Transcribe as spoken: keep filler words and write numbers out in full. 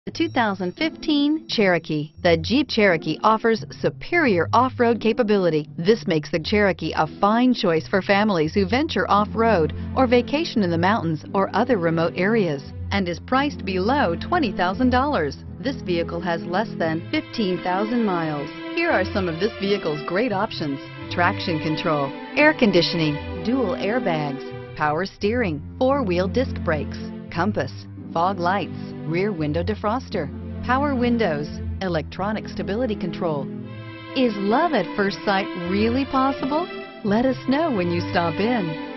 The two thousand fifteen Cherokee. The Jeep Cherokee offers superior off-road capability. This makes the Cherokee a fine choice for families who venture off-road or vacation in the mountains or other remote areas, and is priced below twenty thousand dollars. This vehicle has less than fifteen thousand miles. Here are some of this vehicle's great options: traction control, air conditioning, dual airbags, power steering, four-wheel disc brakes, compass, fog lights, rear window defroster, power windows, electronic stability control. Is love at first sight really possible? Let us know when you stop in.